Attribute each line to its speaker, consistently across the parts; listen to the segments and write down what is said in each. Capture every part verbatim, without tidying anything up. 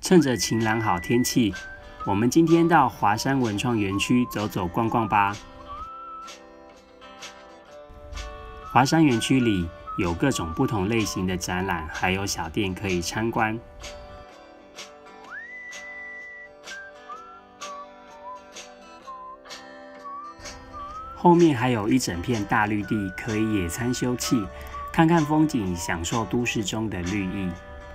Speaker 1: 趁着晴朗好天气，我们今天到华山文创园区走走逛逛吧。华山园区里有各种不同类型的展览，还有小店可以参观。后面还有一整片大绿地，可以野餐休憩，看看风景，享受都市中的绿意。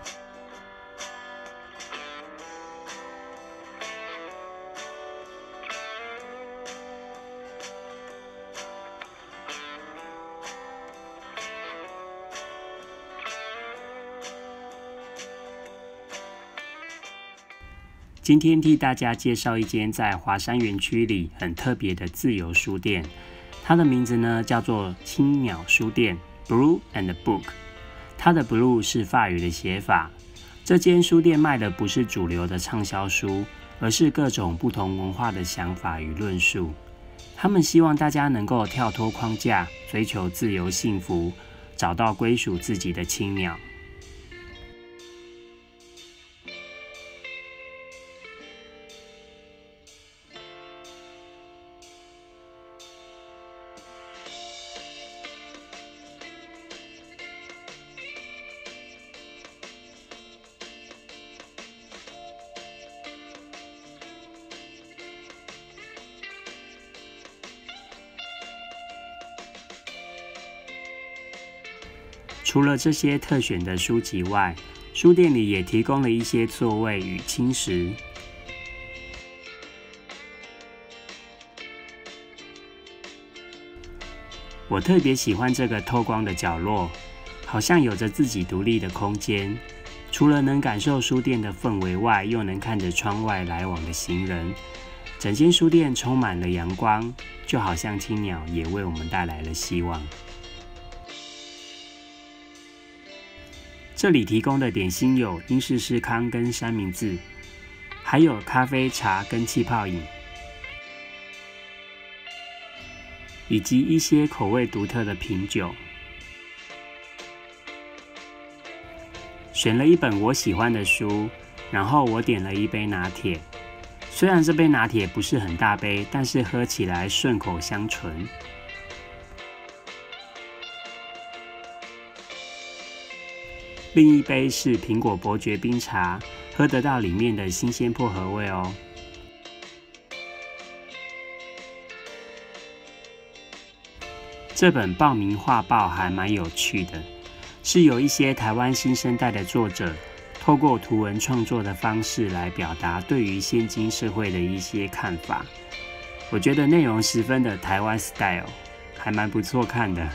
Speaker 1: 今天替大家介绍一间在华山园区里很特别的自由书店，它的名字呢叫做青鸟书店 Blue and Book， 它的 Blue 是法语的写法。这间书店卖的不是主流的畅销书，而是各种不同文化的想法与论述。他们希望大家能够跳脱框架，追求自由幸福，找到归属自己的青鸟。除了这些特选的书籍外，书店里也提供了一些座位与轻食。我特别喜欢这个透光的角落，好像有着自己独立的空间。除了能感受书店的氛围外，又能看着窗外来往的行人。整间书店充满了阳光，就好像青鸟也为我们带来了希望。这里提供的点心有英式司康跟三明治，还有咖啡、茶跟气泡饮，以及一些口味独特的品酒。选了一本我喜欢的书，然后我点了一杯拿铁。虽然这杯拿铁不是很大杯，但是喝起来顺口香醇。另一杯是苹果伯爵冰茶，喝得到里面的新鲜薄荷味哦。这本报名画报还蛮有趣的，是由一些台湾新生代的作者，透过图文创作的方式来表达对于现今社会的一些看法。我觉得内容十分的台湾 style， 还蛮不错看的。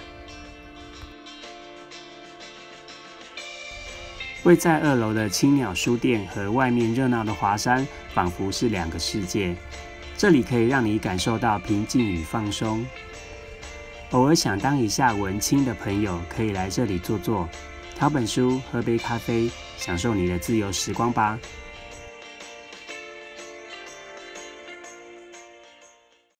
Speaker 1: 位在二楼的青鸟书店和外面热闹的华山仿佛是两个世界，这里可以让你感受到平静与放松。偶尔想当一下文青的朋友，可以来这里坐坐，挑本书，喝杯咖啡，享受你的自由时光吧。